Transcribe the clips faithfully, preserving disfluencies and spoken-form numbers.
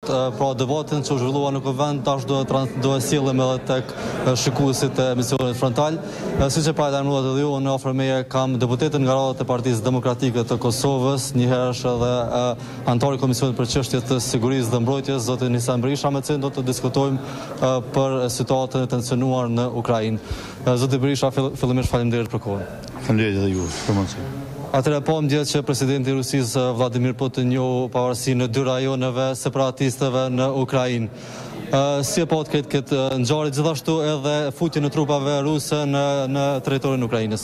pra debatin që u zhvillua në Kuvend, tash do do e sjellim edhe tek shikuesit e emisionit frontal. Siç e paralajmëruat edhe ju, në afër meje kam deputetën nga radhët e Partisë Demokratike të Kosovës, njëherë është edhe antar i Komisionit për çështjet të sigurisë dhe mbrojtjes, zotin Nisan Berisha, me cilin do të diskutojmë për situatën e tensionuar në Ukrainë. Zoti Berisha, fillimisht faleminderit për kohën. Faleminderit edhe ju për mundësinë. Atëherë po më që presidenti i Rusisë Vladimir Putin njohu pavarësinë në dy rajoneve separatistëve në Ukrainë. Si e po të këtë këtë ngjarje, gjithashtu edhe futje në trupave ruse në, në territorin e Ukrainës?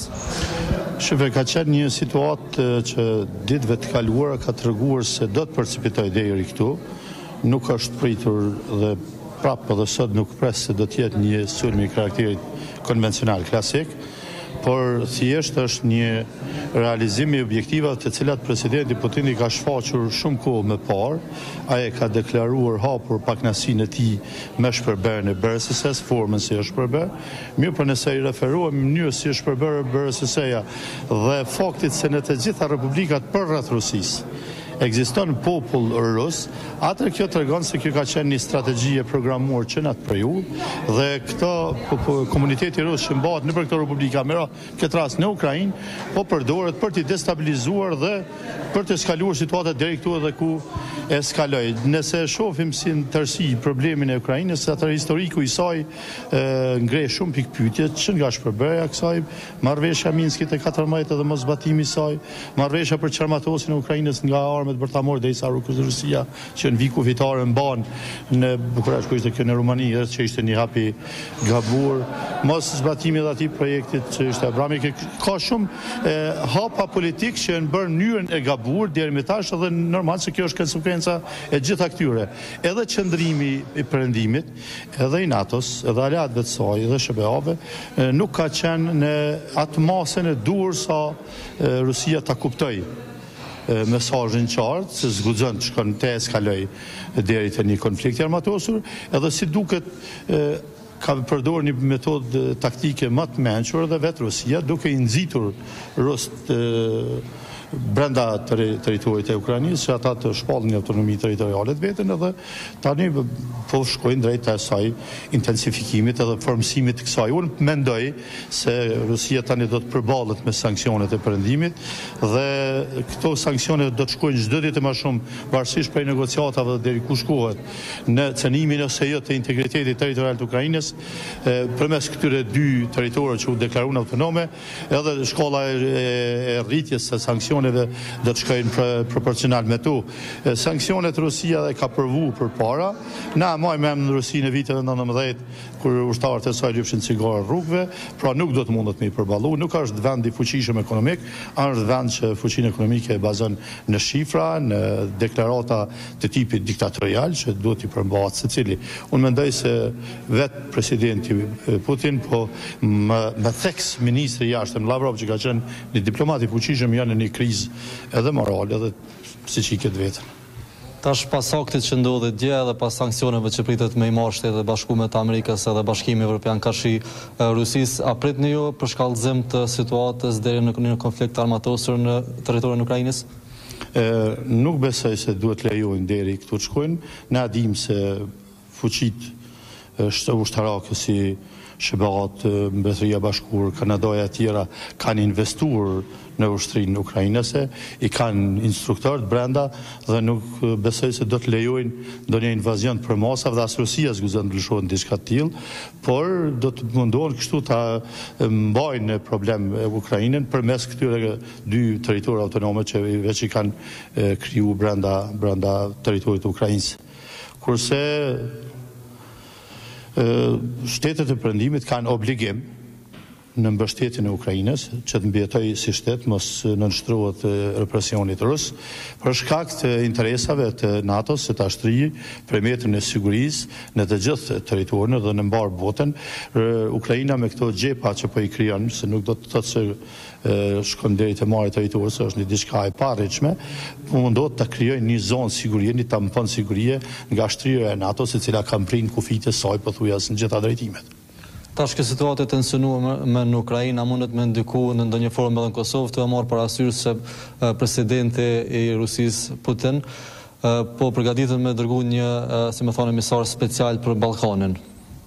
Shëve, ka qenë një situatë që ditëve të kaluara ka treguar se do të përcipitoj deri këtu. Nuk është pritur dhe prapë dhe sot nuk pres se do të jetë një sulm i karakterit konvencional klasik, por thjesht është një realizim i objektivave të cilat presidenti Putin i ka shfaqur shumë kohë më parë. Ai ka deklaruar hapur pakënaqësinë e tij me shpërberjen e B R S S-s, formën si është shpërber. Mirë, por nëse i referohemi në mënyrë si është shpërber B R S S-ja dhe faktit se në të gjitha republikat përreth Rusisë ekziston popull rus, atër kjo të regon se kjo ka qenë një strategji e programuar që në atë periudhë dhe këto komuniteti rus që mbahet në për këto republika, mera këtë rast në Ukrainë, po përdoret për t'i destabilizuar dhe për të eskaluar situatët deri këtu edhe ku eskaloj. Nëse shohim si në tërësi problemin e Ukrainës, atër historiku i saj ngre shumë pikpyetje që nga shpërberja kësaj, marrëveshja Minskit e katërmbëdhjetë dhe mosbatimi i saj, marrëveshja për çarmatosin e Ukrainës nga armët bërtamore dhe isa rukës dhe Rusia që në viku vitare mban në Bukuresht, ku ishte kjo në Rumani, që ishte një hapi gabur, mos zbatimi dhe ati projektit që ishte Abrami, ka shumë e, hapa politik që në bërë njërën e gabur deri me tash dhe normal se kjo është konsekvenca e gjitha këtyre. Edhe qëndrimi i perëndimit, edhe i NATO-s, edhe aleatëve të saj, edhe S B A-ve, nuk ka qenë në atë masën e duhur sa e, Rusia ta kuptoj mesazhin qartë se zguxon të shkon të eskaloj deri te një konflikt i armatosur, edhe si duket e, ka përdorur një metodë taktike më të mençur dhe vetë Rusia duke i nxitur rust brenda territorit e Ukrainës, që ata të shpallin një autonomi territoriale të vetën edhe tani po shkojnë drejt asaj intensifikimit edhe formësimit të kësaj. Unë mendoj se Rusia tani do të përballet me sanksionet e perëndimit dhe këto sanksione do të shkojnë çdo ditë më shumë varësisht prej negociatave deri ku shkohet në cënimin ose jo të integritetit territorial të Ukrainës përmes këtyre dy territorëve që u deklaruan autonome, edhe shkolla e, e rritjes së sanksioneve do të shkojnë proporcional me tu. Sanksionet Rusia dhe ka përvu për para. Na majmë em në Rusi në viteve nëntëmbëdhjetë, kur ushtarët e saj lypshin cigare rrugëve, pra nuk do të mundet me i përballu. Nuk është vend i fuqishëm ekonomik, është vend që fuqinë ekonomike e bazon në shifra, në deklarata të tipit diktatorial që duhet i përmbahet secili. Unë mendoj se vetë presidenti Putin, po më, më theks ministri i jashtëm Lavrov, që ka qenë një diplomat i fuqishëm, janë në një krizë edhe morale edhe siç i këtë vetën. Tash pas aktit që ndodhi dje edhe pas sanksioneve që pritet me i marrë Shtetet e Bashkuara të Amerikës edhe Bashkimi Evropian karshi Rusisë, a pritni ju për shkallëzim të situatës deri në një konflikt armatosur në territorin e Ukrainës? E, nuk besoj se duhet lejojnë deri këtu të shkojnë. Ne dim se fuqitë ushtarake si S B A-t, Mbretëria e Bashkuar, Kanadaja e tjera kanë investuar në ushtrinë ukrainase, i kanë instruktorët brenda dhe nuk besoj se do të lejojnë ndonjë invazion për masave dhe as Rusia s'guxon të lëshojnë diçka të tillë, por do të mundohen kështu ta mbajnë problem Ukrainën përmes këtyre dy territorëve autonome që veç i kanë kriju brenda brenda territorit të Ukrainës. Kurse shtetet e perëndimit kanë obligim në mbështetjen e Ukrainës që të mbjetoj si shtet mos nënshtrohet represionit rus për shkak të interesave të NATO-s së të ashtrijë perimetrin e sigurisë në të gjithë territorin dhe në mbar botën. Ukraina me këto gjepa që po i krijon, se nuk do të thotë se shkon deri te marrja e territorit, është një diçka e parritshme, po mundohet ta krijojë një zonë sigurie, një tampon sigurie nga ashtria e NATO-s, e cila ka mprinë kufijtë e saj pothuajse në gjitha drejtimet. Tash kjo situatë e tensionuar në Ukrainë mundet me ndiku në ndonjë formë edhe në Kosovë, të marrë parasysh se presidenti i Rusisë Putin po përgatiten me dërgu një, si më thonë, emisar special për Ballkanin.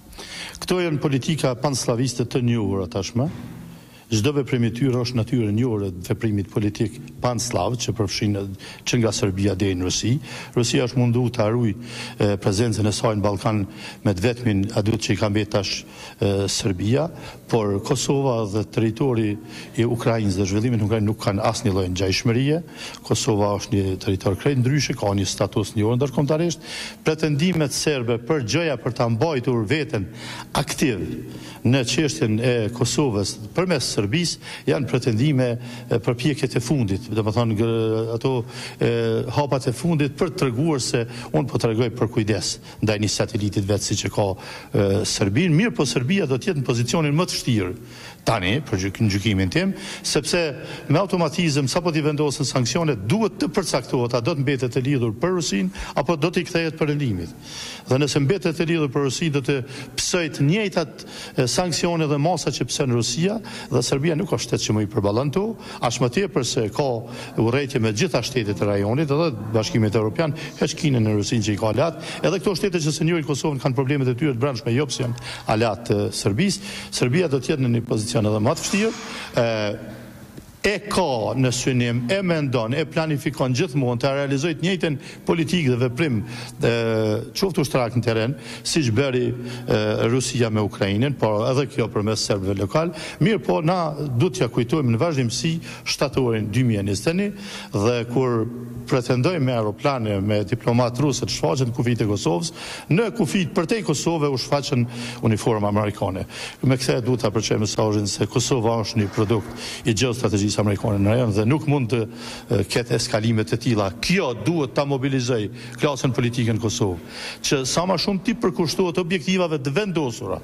Këto janë politika panslaviste të njohura tashmë. Çdo veprim i tyre është natyrë njohur e veprimit politik panslav që përfshin që nga Serbia deri në Rusi. Rusia është mundu të harroj prezencën e saj në Ballkan me të vetmin adut që i ka mbetur tash e, Serbia, por Kosova dhe territori i Ukrainës dhe zhvillimi në Ukrainë nuk kanë asnjë lloj ngjashmërie. Kosova është një territor krejt ndryshe, ka një status njohur ndërkombëtarisht. Pretendimet serbe për gjëja për ta mbajtur veten aktiv në çështjen e Kosovës përmes Serbisë janë pretendime përpjekjet e fundit, domethënë ato e, hapat e fundit për të treguar se unë po tregoj për kujdes ndaj një satelitit vet siç e ka e, Serbin, mirë po Serbia do të jetë në pozicionin më të vështirë tani për në gjykimin tim, sepse me automatizëm sapo t'i vendosen sanksionet duhet të përcaktohet a do të mbetet e lidhur për Rusin apo do t'i kthehet perëndimit. Dhe nëse mbetet e lidhur për Rusin do të psojë të njëjtat sanksione dhe masa që pson Rusia dhe Serbia nuk është shtet që më i përballon to, as më tepër se ka urrëtie me gjitha shtetet e rajonit, edhe Bashkimit Evropian, heç Kinën në Rusin që i ka alat, edhe këto shtete që se njohin Kosovën kanë problemet e tyre të brendshme jo pse janë alat e Serbisë. Serbia do të jetë në një pozicion edhe më të vështirë. E ka në synim, e mendon, e planifikon gjithmonë të realizojë të njëjtën politikë dhe veprim e, qoftë ushtrak në teren, siç bëri e, Rusia me Ukrainën, por edhe kjo përmes serbëve lokal. Mirë, po na duhet t'ja kujtojmë në vazhdimsi shtatorin dy mijë e njëzet e një dhe kur pretendojmë me aeroplane me diplomat rusë të shfaqen kufijtë e Kosovës, në kufijtë përtej Kosove u shfaqen uniforma amerikane. Me këtë duhet ta përçojmë mesazhin se Kosova është një produkt i gjeostrategjisë amerikane në rajon dhe nuk mund të ketë eskalime të tilla. Kjo duhet ta mobilizojë klasën politike në Kosovë, që sa më shumë ti përkushtohet objektivave të vendosura,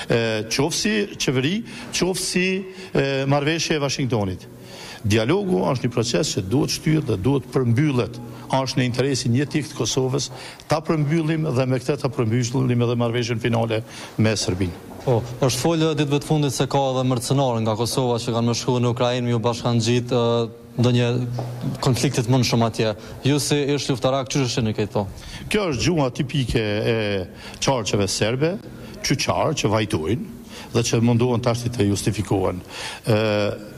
qoftë si qeveri, qoftë si marrëveshje e Washingtonit. Dialogu është një proces që duhet shtyrë dhe duhet përmbyllet. Është në interesin jetik të Kosovës ta përmbyllim dhe me këtë ta përmbyllim edhe marrëveshjen finale me Serbinë. Po, është folë ditëve të fundit se ka edhe mercenarë nga Kosova që kanë më shkuar në Ukrainë, ju bashkan gjitë ndonjë konfliktit më shumë atje. Ju si ish luftarak, çu shihni këto? Kjo është gjuma tipike e çarqeve serbe, çuçar që vajtojnë dhe që munduan tash të justifikohen. Ë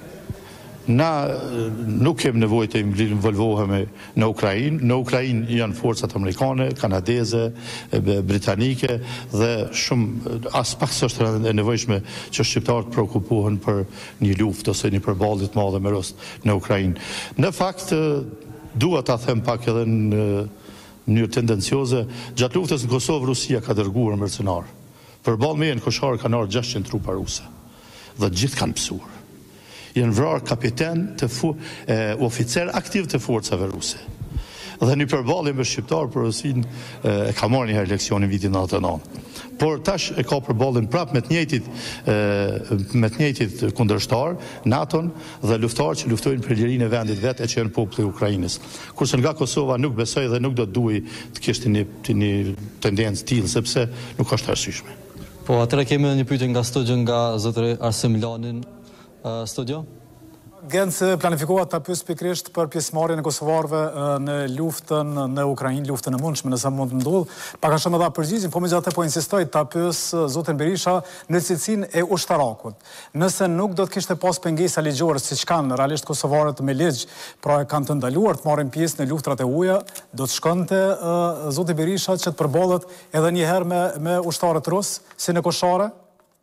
Na nuk kemi nevojë të involvohemi në Ukrainë. Në Ukrainë janë forcat amerikane, kanadeze, britanike dhe shumë as pak s'është e nevojshme që shqiptarët preokupohen për një luftë ose një përballje të madhe me Rus në Ukrainë. Në fakt dua ta them pak edhe në mënyrë tendencioze, gjatë luftës në Kosovë Rusia ka dërguar mercenar. Përballë me në koshar kanë ardhur gjashtëqind trupa ruse. Dhe gjithë kanë psuar. Janë vrarë kapiten të fu, e, oficer aktiv të forcave ruse. Dhe një përballje me shqiptar për Rusin e ka marrë një herë leksionin vitin nëntëdhjetë e nëntë. Por tash e ka përballjen prapë me të njëjtit e, me të njëjtit kundërshtar, NATO-n dhe luftarë që luftojnë për lirinë e vendit vet e që janë populli i Ukrainës. Kurse nga Kosova nuk besoj dhe nuk do të duaj të kishte një, një tendencë tillë sepse nuk është arsyeshme. Po atëherë kemi një pyetje nga studio nga zotëri Arsim Lanin. Uh, studio? Gencë planifikohet të pyes pikrisht për pjesëmarrjen e kosovarëve në luftën në Ukrainë, luftën e mundshme, nëse mund të ndodh. Pak a shumë dha përgjigjen, po megjithatë po insistoj ta pyes zotin Berisha në cilësinë e ushtarakut. Nëse nuk do të kishte pas pengesa ligjore siç kanë realisht kosovarët me ligj, pra e kanë të ndaluar të marrin pjesë në luftrat e huaja, do të shkonte uh, zoti Berisha që të përballet edhe një herë me me ushtarët rus si në Koshare?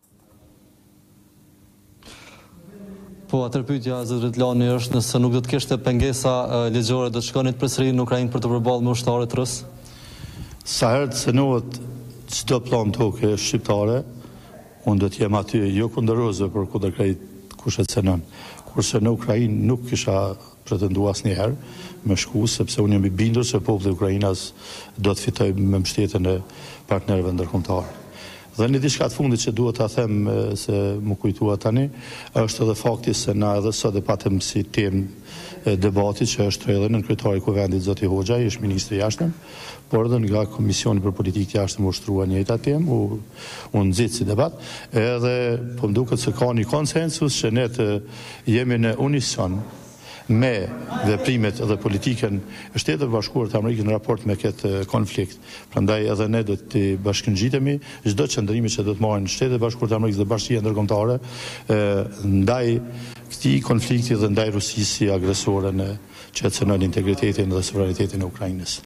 Po, atër pyetja zotërit Lani është nëse nuk do të kishte pengesa uh, ligjore do të shkonit përsëri në Ukrainë për të përballur me ushtarët rus? Sa herë të cënohet çdo plan toke shqiptare, unë do të jem aty jo kundër rusëve, por kundër krejt kush e cënon. Kurse në Ukrainë nuk kisha pretenduar asnjëherë me shku, sepse unë jam i bindur se populli i Ukrainës do të fitojë me mbështetjen e partnerëve ndërkombëtar. Dhe një diçka të fundit që duhet ta them se më kujtua tani, është edhe fakti se na edhe sot e patëm si temë debati që është edhe në kryetari i kuvendit zoti Hoxha, ish ministri i jashtëm, por edhe nga Komisioni për Politikë të Jashtme u shtrua njëjta temë, u, u nxit si debat, edhe po më duket se ka një konsensus që ne të jemi në unison me veprimet dhe politikën e Shtetit të Bashkuar të Amerikës në raport me këtë konflikt. Prandaj edhe ne do të bashkëngjitemi çdo qëndrimi që do të marrin Shtetet e Bashkuara të Amerikës dhe Bashkia Ndërkombëtare ndaj këtij konflikti dhe ndaj Rusisë si agresore në që cënon integritetin dhe sovranitetin e Ukrainës.